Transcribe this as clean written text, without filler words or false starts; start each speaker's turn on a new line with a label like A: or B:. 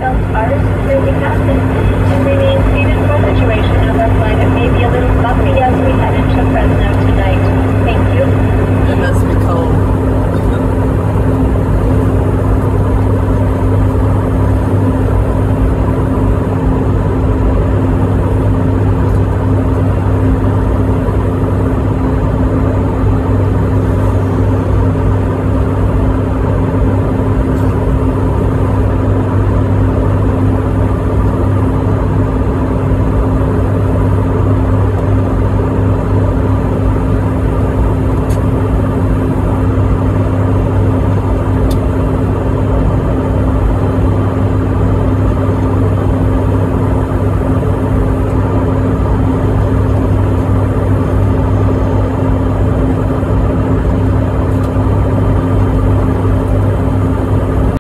A: seatbelts are securely fastened and remain seated for the duration of our flight. It may be a little bumpy as we head into Fresno tonight. Thank you.
B: It must be cold.